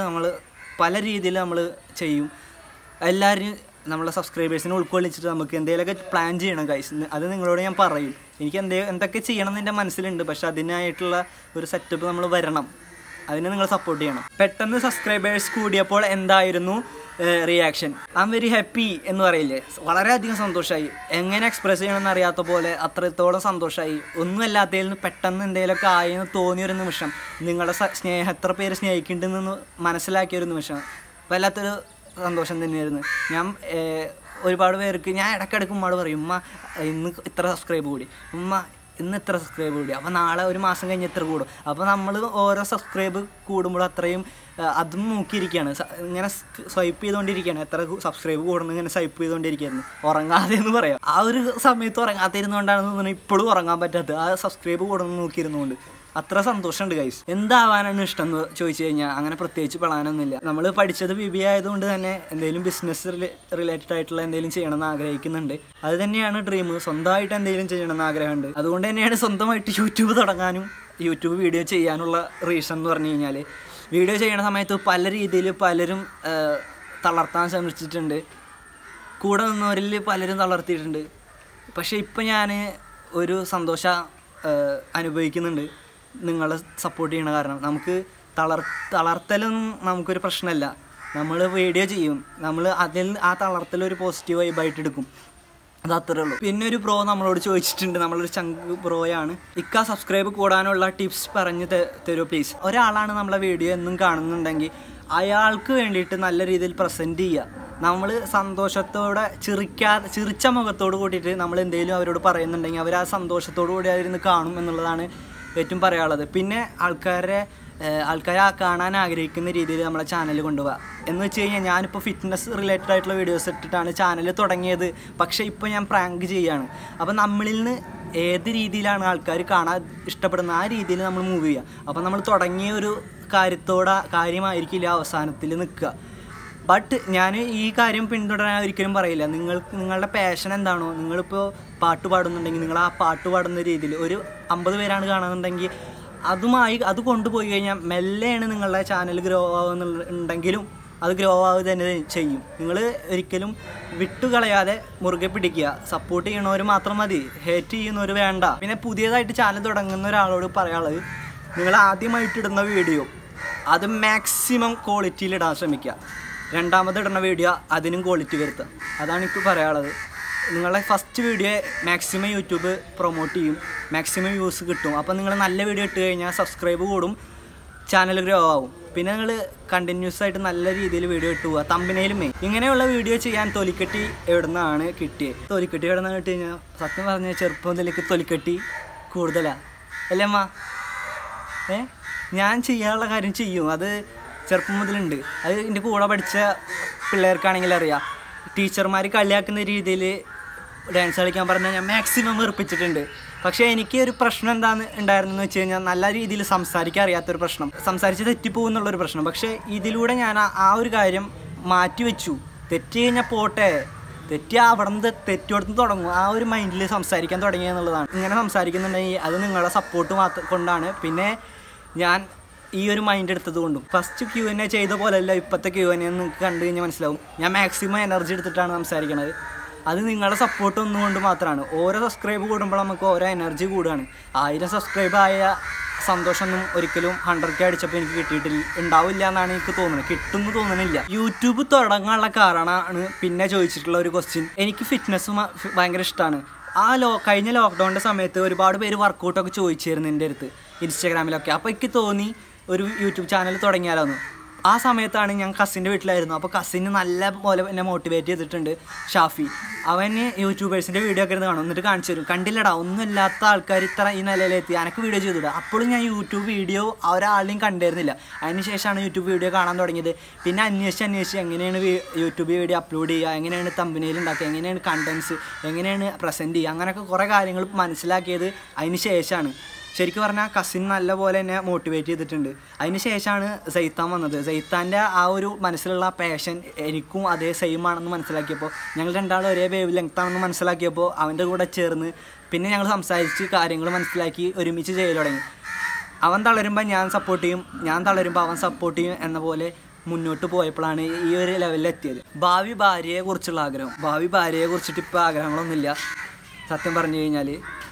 നമ്മൾ ചെയ്യും. എല്ലാവരും നമ്മളെ സബ്സ്ക്രൈബേഴ്സിനെ ഉൾക്കൊള്ളിച്ചിട്ട് നമുക്ക് എന്തെങ്കിലുമൊക്കെ പ്ലാൻ ചെയ്യണം ഗൈസ്. അത് നിങ്ങളോട് ഞാൻ പറയും. എനിക്ക് എന്തൊക്കെ ചെയ്യണം എന്ന് എൻ്റെ മനസ്സിലുണ്ട്. പക്ഷെ അതിനായിട്ടുള്ള ഒരു സെറ്റപ്പ് നമ്മൾ വരണം. അതിന് നിങ്ങൾ സപ്പോർട്ട് ചെയ്യണം. പെട്ടെന്ന് സബ്സ്ക്രൈബേഴ്സ് കൂടിയപ്പോൾ എന്തായിരുന്നു reaction? I am very happy എന്ന് പറയില്ലേ, വളരെയധികം സന്തോഷമായി. എങ്ങനെ എക്സ്പ്രസ് ചെയ്യണമെന്ന് അറിയാത്ത പോലെ അത്രത്തോളം സന്തോഷമായി. ഒന്നുമല്ലാത്തതിൽ നിന്ന് പെട്ടെന്ന് എന്തെങ്കിലുമൊക്കെ ആയെന്ന് തോന്നിയൊരു നിമിഷം, നിങ്ങളുടെ എത്ര പേര് സ്നേഹിക്കുന്നുണ്ടെന്ന് മനസ്സിലാക്കിയൊരു നിമിഷം, വല്ലാത്തൊരു സന്തോഷം തന്നെയായിരുന്നു. ഞാൻ ഒരുപാട് പേർക്ക് ഞാൻ ഇടയ്ക്കിടയ്ക്ക് ഉമ്മയോട് പറയും, ഉമ്മ ഇന്ന് ഇത്ര സബ്സ്ക്രൈബ് കൂടി, ഉമ്മ ഇന്ന് ഇത്ര സബ്സ്ക്രൈബ് കൂടി, അപ്പോൾ നാളെ ഒരു മാസം കഴിഞ്ഞ് എത്ര കൂടും. അപ്പോൾ നമ്മൾ ഓരോ സബ്സ്ക്രൈബ് കൂടുമ്പോൾ അത്രയും അതും നോക്കിയിരിക്കുകയാണ്. ഇങ്ങനെ സ്വൈപ്പ് ചെയ്തുകൊണ്ടിരിക്കുകയാണ്. എത്ര സബ്സ്ക്രൈബ് കൂടുന്നു ഇങ്ങനെ സ്വൈപ്പ് ചെയ്തുകൊണ്ടിരിക്കുകയായിരുന്നു. ഉറങ്ങാതെ എന്ന് പറയാം. ആ ഒരു സമയത്ത് ഉറങ്ങാതിരുന്നുകൊണ്ടാണെന്ന് തോന്നുന്നു ഇപ്പോഴും ഉറങ്ങാൻ പറ്റാത്തത്. ആ സബ്സ്ക്രൈബ് കൂടുന്നു നോക്കിയിരുന്നുകൊണ്ട് അത്ര സന്തോഷമുണ്ട് ഗൈസ്. എന്താവാനാണ് ഇഷ്ടം എന്ന് ചോദിച്ചു കഴിഞ്ഞാൽ അങ്ങനെ പ്രത്യേകിച്ച് പ്ലാനൊന്നുമില്ല. നമ്മൾ പഠിച്ചത് BBA ആയതുകൊണ്ട് തന്നെ എന്തെങ്കിലും ബിസിനസ് റിലേറ്റഡ് ആയിട്ടുള്ള എന്തെങ്കിലും ചെയ്യണമെന്ന് ആഗ്രഹിക്കുന്നുണ്ട്. അത് തന്നെയാണ് ഡ്രീം. സ്വന്തമായിട്ട് എന്തെങ്കിലും ചെയ്യണമെന്ന് ആഗ്രഹമുണ്ട്. അതുകൊണ്ട് തന്നെയാണ് സ്വന്തമായിട്ട് യൂട്യൂബ് തുടങ്ങാനും യൂട്യൂബ് വീഡിയോ ചെയ്യാനുള്ള റീസൺ എന്ന് പറഞ്ഞു കഴിഞ്ഞാൽ, വീഡിയോ ചെയ്യുന്ന സമയത്ത് പല രീതിയിൽ പലരും തളർത്താൻ ശ്രമിച്ചിട്ടുണ്ട്. കൂടെ നിന്നവരിൽ പലരും തളർത്തിയിട്ടുണ്ട്. പക്ഷേ ഇപ്പം ഞാൻ ഒരു സന്തോഷം അനുഭവിക്കുന്നുണ്ട് നിങ്ങളെ സപ്പോർട്ട് ചെയ്യണ കാരണം. നമുക്ക് തളർത്തലൊന്നും നമുക്കൊരു പ്രശ്നമല്ല. നമ്മൾ വീഡിയോ ചെയ്യും, നമ്മൾ അതിൽ ആ തളർത്തലൊരു പോസിറ്റീവ് വൈബായിട്ട് എടുക്കും. അത് അത്രേ ഉള്ളൂ. പിന്നെ ഒരു ബ്രോ നമ്മളോട് ചോദിച്ചിട്ടുണ്ട്, നമ്മളൊരു ചങ്ക് ബ്രോയാണ്, ഇക്ക സബ്സ്ക്രൈബ് കൂടാനുള്ള ടിപ്സ് പറഞ്ഞ് തരുമോ പ്ലീസ്. ഒരാളാണ് നമ്മളെ വീഡിയോ എന്നും കാണുന്നുണ്ടെങ്കിൽ അയാൾക്ക് വേണ്ടിയിട്ട് നല്ല രീതിയിൽ പ്രസൻറ്റ് ചെയ്യുക. നമ്മൾ സന്തോഷത്തോടെ ചിരിച്ച മുഖത്തോട് കൂട്ടിയിട്ട് നമ്മൾ എന്തെങ്കിലും അവരോട് പറയുന്നുണ്ടെങ്കിൽ അവർ ആ സന്തോഷത്തോടു കൂടി അവരിന്ന് കാണും എന്നുള്ളതാണ് ഏറ്റവും പറയാനുള്ളത്. പിന്നെ ആൾക്കാരെ കാണാൻ ആഗ്രഹിക്കുന്ന രീതിയിൽ നമ്മളെ ചാനൽ കൊണ്ടുപോകുക എന്ന് വെച്ച് കഴിഞ്ഞാൽ, ഞാനിപ്പോൾ ഫിറ്റ്നസ് റിലേറ്റഡ് ആയിട്ടുള്ള വീഡിയോസ് ഇട്ടിട്ടാണ് ചാനൽ തുടങ്ങിയത്. പക്ഷേ ഇപ്പോൾ ഞാൻ പ്രാങ്ക് ചെയ്യുകയാണ്. അപ്പോൾ നമ്മളിൽ നിന്ന് ഏത് രീതിയിലാണ് ആൾക്കാർ കാണാൻ ഇഷ്ടപ്പെടുന്ന ആ രീതിയിൽ നമ്മൾ മൂവ് ചെയ്യുക. അപ്പോൾ നമ്മൾ തുടങ്ങിയ ഒരു കാര്യമായിരിക്കില്ല അവസാനത്തിൽ നിൽക്കുക. ബട്ട് ഞാൻ ഈ കാര്യം പിന്തുടരാൻ ഒരിക്കലും പറയില്ല. നിങ്ങളുടെ പാഷൻ എന്താണോ, നിങ്ങളിപ്പോൾ പാട്ട് പാടുന്നുണ്ടെങ്കിൽ നിങ്ങൾ ആ പാട്ട് പാടുന്ന രീതിയിൽ ഒരു 50 പേരാണ് കാണുന്നുണ്ടെങ്കിൽ അത് കൊണ്ടുപോയി കഴിഞ്ഞാൽ മെല്ലെയാണ് നിങ്ങളുടെ ചാനൽ ഗ്രോ ആവുന്നുണ്ടെങ്കിലും അത് ഗ്രോ ആവുക തന്നെ ചെയ്യും. നിങ്ങൾ ഒരിക്കലും വിട്ടുകളയാതെ മുറുകെ പിടിക്കുക. സപ്പോർട്ട് ചെയ്യണവർ മാത്രം മതി, ഹേറ്റ് ചെയ്യുന്നവർ വേണ്ട. പിന്നെ പുതിയതായിട്ട് ചാനൽ തുടങ്ങുന്ന ഒരാളോട് പറയാനുള്ളത്, നിങ്ങൾ ആദ്യമായിട്ടിടുന്ന വീഡിയോ അത് മാക്സിമം ക്വാളിറ്റിയിലിടാൻ ശ്രമിക്കുക. രണ്ടാമത് ഇടുന്ന വീഡിയോ അതിനും ക്വാളിറ്റി വരുത്തുക. അതാണ് എനിക്ക് പറയാനുള്ളത്. നിങ്ങളെ first video maximum YouTube promote ചെയ്യും, മാക്സിമം വ്യൂസ് കിട്ടും. അപ്പോൾ നിങ്ങൾ നല്ല വീഡിയോ ഇട്ട് കഴിഞ്ഞാൽ സബ്സ്ക്രൈബ് കൂടും, ചാനൽ ഗ്രോ ആവും. പിന്നെ നിങ്ങൾ കണ്ടിന്യൂസ് ആയിട്ട് നല്ല രീതിയിൽ വീഡിയോ ഇട്ട് പോവുക. തമ്പനയിലും ഇങ്ങനെയുള്ള വീഡിയോ ചെയ്യാൻ തൊലിക്കെട്ടി എവിടെ നിന്നാണ് കിട്ടിയത്? തൊലിക്കെട്ടി എവിടെ നിന്നാണ് കിട്ടി കഴിഞ്ഞാൽ, സത്യം പറഞ്ഞാൽ ചെറുപ്പം മുതലേക്ക് തൊലിക്കെട്ടി കൂടുതലാണ് അല്ലേ അമ്മ? ഞാൻ ചെയ്യാനുള്ള കാര്യം ചെയ്യും, അത് ചെറുപ്പം മുതലുണ്ട്. അത് എൻ്റെ കൂടെ പഠിച്ച പിള്ളേർക്കാണെങ്കിൽ അറിയാം. ടീച്ചർമാർ കളിയാക്കുന്ന രീതിയിൽ ഡാൻസ് കളിക്കാൻ പറഞ്ഞാൽ ഞാൻ മാക്സിമം വെറുപ്പിച്ചിട്ടുണ്ട്. പക്ഷേ എനിക്ക് ഒരു പ്രശ്നം എന്താണെന്ന് ഉണ്ടായിരുന്നെന്ന് വെച്ച് കഴിഞ്ഞാൽ, നല്ല രീതിയിൽ സംസാരിക്കാൻ അറിയാത്തൊരു പ്രശ്നം, സംസാരിച്ച് തെറ്റിപ്പോകുന്നുള്ളൊരു പ്രശ്നം. പക്ഷേ ഇതിലൂടെ ഞാൻ ആ ഒരു കാര്യം മാറ്റി വെച്ചു. തെറ്റി കഴിഞ്ഞാൽ പോട്ടെ, തെറ്റി അവിടെ നിന്ന് തെറ്റിയോടത്ത് തുടങ്ങും, ആ ഒരു മൈൻഡിൽ സംസാരിക്കാൻ തുടങ്ങിയെന്നുള്ളതാണ്. ഇങ്ങനെ സംസാരിക്കുന്നുണ്ടെങ്കിൽ അത് നിങ്ങളുടെ സപ്പോർട്ട് കൊണ്ടാണ്. പിന്നെ ഞാൻ ഈ ഒരു മൈൻഡ് എടുത്തത് കൊണ്ടും. ഫസ്റ്റ് QnA ചെയ്ത പോലെയല്ല ഇപ്പോഴത്തെ QnA നിങ്ങൾക്ക് കണ്ടു കഴിഞ്ഞാൽ മനസ്സിലാവും. ഞാൻ മാക്സിമം എനർജി എടുത്തിട്ടാണ് സംസാരിക്കുന്നത്. അത് നിങ്ങളുടെ സപ്പോർട്ട് ഒന്നുകൊണ്ട് മാത്രമാണ്. ഓരോ സബ്സ്ക്രൈബ് കൂടുമ്പോൾ നമുക്ക് ഓരോ എനർജി കൂടുകയാണ്. 1000 സബ്സ്ക്രൈബ് ആയ സന്തോഷമൊന്നും ഒരിക്കലും 100K അടിച്ചപ്പോൾ എനിക്ക് ഉണ്ടാവില്ല എന്നാണ് എനിക്ക് തോന്നുന്നത്. കിട്ടുമെന്ന് തോന്നുന്നില്ല. യൂട്യൂബ് തുടങ്ങാനുള്ള കാരണമാണ് പിന്നെ ചോദിച്ചിട്ടുള്ള ഒരു ക്വസ്റ്റ്യൻ. എനിക്ക് ഫിറ്റ്നസ് ഭയങ്കര ഇഷ്ടമാണ്. കഴിഞ്ഞ ലോക്ക്ഡൗണിൻ്റെ സമയത്ത് ഒരുപാട് പേര് വർക്കൗട്ടൊക്കെ ചോദിച്ചിരുന്നു എൻ്റെ അടുത്ത് ഇൻസ്റ്റാഗ്രാമിലൊക്കെ. അപ്പോൾ എനിക്ക് തോന്നി ഒരു യൂട്യൂബ് ചാനൽ തുടങ്ങിയാലോന്ന്. ആ സമയത്താണ് ഞാൻ കസിൻ്റെ വീട്ടിലായിരുന്നു. അപ്പോൾ കസിന് നല്ല പോലെ എന്നെ മോട്ടിവേറ്റ് ചെയ്തിട്ടുണ്ട് ഷാഫി. അവന് യൂട്യൂബേഴ്സിൻ്റെ വീഡിയോ ഒക്കെ ഇരുന്ന് കാണും, എന്നിട്ട് കാണിച്ചു തരും. കണ്ടില്ലടാ, ഒന്നുമില്ലാത്ത ആൾക്കാർ ഇത്ര ഈ നിലയിലെത്തി, എനിക്ക് വീഡിയോ ചെയ്തിടാം. അപ്പോഴും ഞാൻ യൂട്യൂബ് വീഡിയോ ഒരാളെയും കണ്ടിരുന്നില്ല. അതിന് ശേഷമാണ് യൂട്യൂബ് വീഡിയോ കാണാൻ തുടങ്ങിയത്. പിന്നെ അന്വേഷിച്ച് എങ്ങനെയാണ് യൂട്യൂബ് വീഡിയോ അപ്ലോഡ് ചെയ്യുക, എങ്ങനെയാണ് തമ്പനെയിൽ ഉണ്ടാക്കുക, എങ്ങനെയാണ് കണ്ടൻസ്, എങ്ങനെയാണ് പ്രസൻറ്റ് ചെയ്യുക, അങ്ങനെയൊക്കെ കുറേ കാര്യങ്ങൾ മനസ്സിലാക്കിയത് അതിന് ശേഷമാണ്. ശരിക്കും പറഞ്ഞാൽ കസിൻ നല്ല പോലെ എന്നെ മോട്ടിവേറ്റ് ചെയ്തിട്ടുണ്ട്. അതിന് ശേഷമാണ് സൈത്താൻ വന്നത്. സൈത്താൻ്റെ ആ ഒരു മനസ്സിലുള്ള പാഷൻ എനിക്കും അതേ സെയിം ആണെന്ന് മനസ്സിലാക്കിയപ്പോൾ, ഞങ്ങൾ രണ്ടാളും ഒരേ വേവ് ലെങ്ത് ആണെന്ന് മനസ്സിലാക്കിയപ്പോൾ അവൻ്റെ കൂടെ ചേർന്ന് പിന്നെ ഞങ്ങൾ സംസാരിച്ച് കാര്യങ്ങൾ മനസ്സിലാക്കി ഒരുമിച്ച് ചെയ്യൽ തുടങ്ങി. അവൻ തളരുമ്പോൾ ഞാൻ സപ്പോർട്ട് ചെയ്യും, ഞാൻ തളരുമ്പോൾ അവൻ സപ്പോർട്ട് ചെയ്യും എന്ന പോലെ മുന്നോട്ട് പോയപ്പോഴാണ് ഈ ഒരു ലെവലിലെത്തിയത്. ഭാവി ഭാര്യയെക്കുറിച്ചുള്ള ആഗ്രഹം. ഭാവി ഭാര്യയെക്കുറിച്ചിട്ട് ഇപ്പോൾ ആഗ്രഹങ്ങളൊന്നുമില്ല സത്യം പറഞ്ഞു കഴിഞ്ഞാൽ.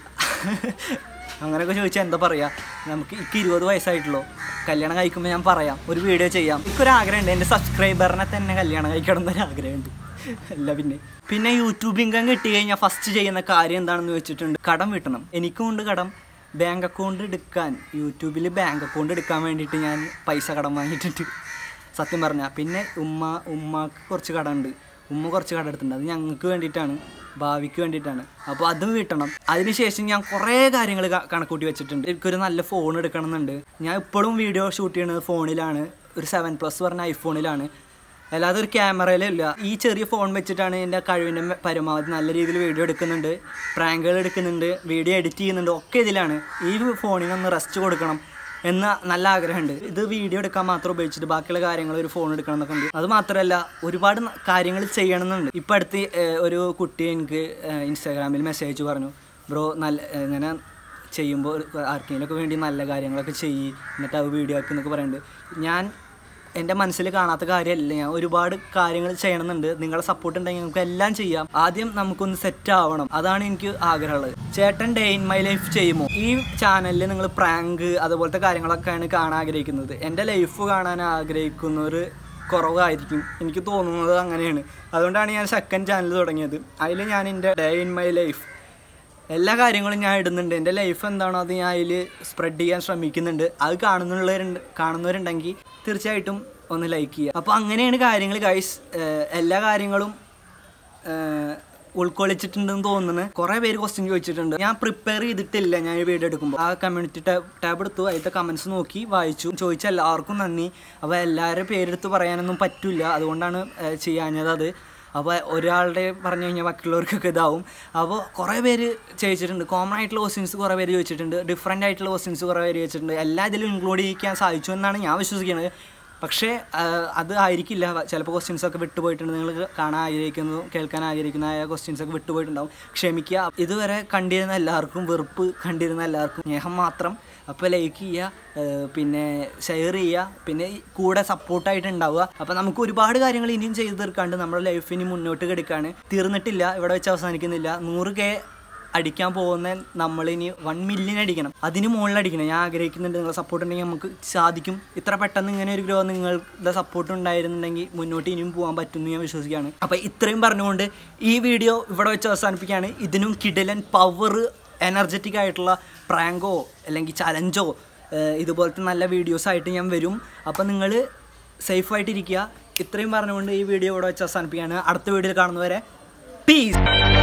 അങ്ങനെയൊക്കെ ചോദിച്ചാൽ എന്താ പറയുക, എനിക്ക് 20 വയസ്സായിട്ടുള്ളൂ. കല്യാണം കഴിക്കുമ്പോൾ ഞാൻ പറയാം, ഒരു വീഡിയോ ചെയ്യാം. എനിക്കൊരാഗ്രഹമുണ്ട്, എൻ്റെ സബ്സ്ക്രൈബറിനെ തന്നെ കല്യാണം കഴിക്കണം എന്നൊരാഗ്രഹമുണ്ട്. അല്ല പിന്നെ യൂട്യൂബ് ഇൻകം കിട്ടി കഴിഞ്ഞാൽ ഫസ്റ്റ് ചെയ്യുന്ന കാര്യം എന്താണെന്ന് വെച്ചിട്ടുണ്ട്, കടം വീട്ടണം. എനിക്കും ഉണ്ട് കടം. ബാങ്ക് അക്കൗണ്ട് എടുക്കാൻ, യൂട്യൂബിൽ ബാങ്ക് അക്കൗണ്ട് എടുക്കാൻ വേണ്ടിയിട്ട് ഞാൻ പൈസ കടം വാങ്ങിയിട്ടുണ്ട് സത്യം പറഞ്ഞാൽ. പിന്നെ ഉമ്മക്ക് കുറച്ച് കടമുണ്ട്, ഉമ്മ കുറച്ച് കടം എടുത്തിട്ടുണ്ട്. അത് ഞങ്ങൾക്ക് വേണ്ടിയിട്ടാണ്, ഭാവിക്ക് വേണ്ടിയിട്ടാണ്. അപ്പോൾ അതും വീട്ടണം. അതിനുശേഷം ഞാൻ കുറേ കാര്യങ്ങൾ കണക്കൂട്ടി വെച്ചിട്ടുണ്ട്. എനിക്കൊരു നല്ല ഫോൺ എടുക്കണം എന്നുണ്ട്. ഞാൻ ഇപ്പോഴും വീഡിയോ ഷൂട്ട് ചെയ്യുന്നത് ഫോണിലാണ്, ഒരു 7+ പറഞ്ഞ ഐഫോണിലാണ്, അല്ലാതെ ഒരു ക്യാമറയിലില്ല. ഈ ചെറിയ ഫോൺ വെച്ചിട്ടാണ് എൻ്റെ കഴിവിൻ്റെ പരമാവധി നല്ല രീതിയിൽ വീഡിയോ എടുക്കുന്നുണ്ട്, പ്രാങ്കുകൾ എടുക്കുന്നുണ്ട്, വീഡിയോ എഡിറ്റ് ചെയ്യുന്നുണ്ട്, ഒക്കെ ഇതിലാണ്. ഈ ഫോണിനൊന്ന് റെസ്റ്റ് കൊടുക്കണം എന്ന നല്ല ആഗ്രഹമുണ്ട്. ഇത് വീഡിയോ എടുക്കാൻ മാത്രം ഉപയോഗിച്ചിട്ട് ബാക്കിയുള്ള കാര്യങ്ങൾ ഒരു ഫോൺ എടുക്കണം എന്നൊക്കെ ഉണ്ട്. അത് മാത്രമല്ല ഒരുപാട് കാര്യങ്ങൾ ചെയ്യണമെന്നുണ്ട്. ഇപ്പം അടുത്ത് ഒരു കുട്ടി എനിക്ക് ഇൻസ്റ്റാഗ്രാമിൽ മെസ്സേജ് പറഞ്ഞു, ബ്രോ ഇങ്ങനെ ചെയ്യുമ്പോൾ ആർക്കെങ്കിലുമൊക്കെ വേണ്ടി നല്ല കാര്യങ്ങളൊക്കെ ചെയ്യ്, എന്നിട്ട് അത് വീഡിയോ ആക്കി എന്നൊക്കെ പറയുന്നുണ്ട്. ഞാൻ എൻ്റെ മനസ്സിൽ കാണാത്ത കാര്യമല്ല. ഞാൻ ഒരുപാട് കാര്യങ്ങൾ ചെയ്യണമെന്നുണ്ട്. നിങ്ങളുടെ സപ്പോർട്ട് ഉണ്ടെങ്കിൽ നമുക്ക് എല്ലാം ചെയ്യാം. ആദ്യം നമുക്കൊന്ന് സെറ്റ് ആവണം, അതാണ് എനിക്ക് ആഗ്രഹമുള്ളത്. ചേട്ടൻ ഡേ ഇൻ മൈ ലൈഫ് ചെയ്യുമോ? ഈ ചാനലിൽ നിങ്ങൾ പ്രാങ്ക് അതുപോലത്തെ കാര്യങ്ങളൊക്കെയാണ് കാണാൻ ആഗ്രഹിക്കുന്നത്. എൻ്റെ ലൈഫ് കാണാൻ ആഗ്രഹിക്കുന്നവർ കുറവായിരിക്കും, എനിക്ക് തോന്നുന്നത് അങ്ങനെയാണ്. അതുകൊണ്ടാണ് ഞാൻ സെക്കൻഡ് ചാനൽ തുടങ്ങിയത്. അതിൽ ഞാൻ എൻ്റെ ഡേ ഇൻ മൈ ലൈഫ് എല്ലാ കാര്യങ്ങളും ഞാൻ ഇടുന്നുണ്ട്. എൻ്റെ ലൈഫ് എന്താണോ അത് ഞാൻ അതിൽ സ്പ്രെഡ് ചെയ്യാൻ ശ്രമിക്കുന്നുണ്ട്. അത് കാണുന്നവരുണ്ടെങ്കിൽ തീർച്ചയായിട്ടും ഒന്ന് ലൈക്ക് ചെയ്യുക. അപ്പോൾ അങ്ങനെയാണ് കാര്യങ്ങൾ ഗൈസ്. എല്ലാ കാര്യങ്ങളും ഉൾക്കൊള്ളിച്ചിട്ടുണ്ടെന്ന് തോന്നുന്നു. കുറേ പേര് ക്വസ്റ്റ്യൻ ചോദിച്ചിട്ടുണ്ട്. ഞാൻ പ്രിപ്പയർ ചെയ്തിട്ടില്ല. ഞാൻ ഈ വീഡിയോ എടുക്കുമ്പോൾ ആ കമ്മ്യൂണിറ്റി ടാബ് എടുത്തു, അതിലത്തെ കമൻറ്റ്സ് നോക്കി വായിച്ചു. ചോദിച്ച എല്ലാവർക്കും നന്ദി. അപ്പോൾ എല്ലാവരും പേരെടുത്ത് പറയാനൊന്നും പറ്റില്ല, അതുകൊണ്ടാണ് ചെയ്യാഞ്ഞത് അത്. അപ്പോൾ ഒരാളുടെ പറഞ്ഞു കഴിഞ്ഞാൽ ബാക്കിയുള്ളവർക്കൊക്കെ ഇതാവും. അപ്പോൾ കുറേ പേര് ചോദിച്ചിട്ടുണ്ട്. കോമൺ ആയിട്ടുള്ള ക്വസ്റ്റ്യൻസ് കുറേ പേര് ചോദിച്ചിട്ടുണ്ട്. ഡിഫറെൻ്റ് ആയിട്ടുള്ള ക്വസ്റ്റ്യൻസ് കുറേ പേര് ചോദിച്ചിട്ടുണ്ട്. എല്ലാ ഇതിലും ഇൻക്ലൂഡ് ചെയ്യിക്കാൻ സാധിച്ചു എന്നാണ് ഞാൻ വിശ്വസിക്കുന്നത്. പക്ഷേ അത് ആയിരിക്കില്ല. ചിലപ്പോൾ ക്വസ്റ്റ്യൻസൊക്കെ വിട്ടുപോയിട്ടുണ്ട്. നിങ്ങൾ കാണാൻ ആഗ്രഹിക്കുന്നു, കേൾക്കാൻ ആഗ്രഹിക്കുന്ന ക്വസ്റ്റ്യൻസൊക്കെ വിട്ടുപോയിട്ടുണ്ടാവും. ക്ഷമിക്കുക. ഇതുവരെ കണ്ടിരുന്ന എല്ലാവർക്കും, വെറുപ്പ് കണ്ടിരുന്ന എല്ലാവർക്കും സ്നേഹം മാത്രം. അപ്പോൾ ലൈക്ക് ചെയ്യുക, പിന്നെ ഷെയർ ചെയ്യുക, പിന്നെ കൂടെ സപ്പോർട്ടായിട്ട് ഉണ്ടാവുക. അപ്പോൾ നമുക്ക് ഒരുപാട് കാര്യങ്ങൾ ഇനിയും ചെയ്തു തീർക്കാണ്ട്. നമ്മുടെ ലൈഫ് ഇനി മുന്നോട്ട് കിടക്കുകയാണ്. തീർന്നിട്ടില്ല, ഇവിടെ വെച്ച് അവസാനിക്കുന്നില്ല. 100K അടിക്കാൻ പോകുന്ന നമ്മളിനി 1 മില്യൺ അടിക്കണം, അതിന് മുകളിൽ അടിക്കണം. ഞാൻ ആഗ്രഹിക്കുന്നുണ്ട്. നിങ്ങളുടെ സപ്പോർട്ട് ഉണ്ടെങ്കിൽ നമുക്ക് സാധിക്കും. ഇത്ര പെട്ടെന്ന് ഇങ്ങനെ ഒരു ഗ്രോ നിങ്ങളുടെ സപ്പോർട്ട് ഉണ്ടായിരുന്നുണ്ടെങ്കിൽ മുന്നോട്ട് ഇനിയും പോകാൻ പറ്റുമെന്ന് ഞാൻ വിശ്വസിക്കുകയാണ്. അപ്പോൾ ഇത്രയും പറഞ്ഞുകൊണ്ട് ഈ വീഡിയോ ഇവിടെ വെച്ച് അവസാനിപ്പിക്കുകയാണ്. ഇതിനും കിടിലൻ പവർ എനർജറ്റിക് ആയിട്ടുള്ള പ്രാങ്കോ അല്ലെങ്കിൽ ചലഞ്ചോ ഇതുപോലത്തെ നല്ല വീഡിയോസായിട്ട് ഞാൻ വരും. അപ്പോൾ നിങ്ങൾ സേഫായിട്ടിരിക്കുക. ഇത്രയും പറഞ്ഞുകൊണ്ട് ഈ വീഡിയോ ഇവിടെ വെച്ച് അവസാനിപ്പിക്കുകയാണ്. അടുത്ത വീഡിയോയിൽ കാണുന്നവരെ പീസ്.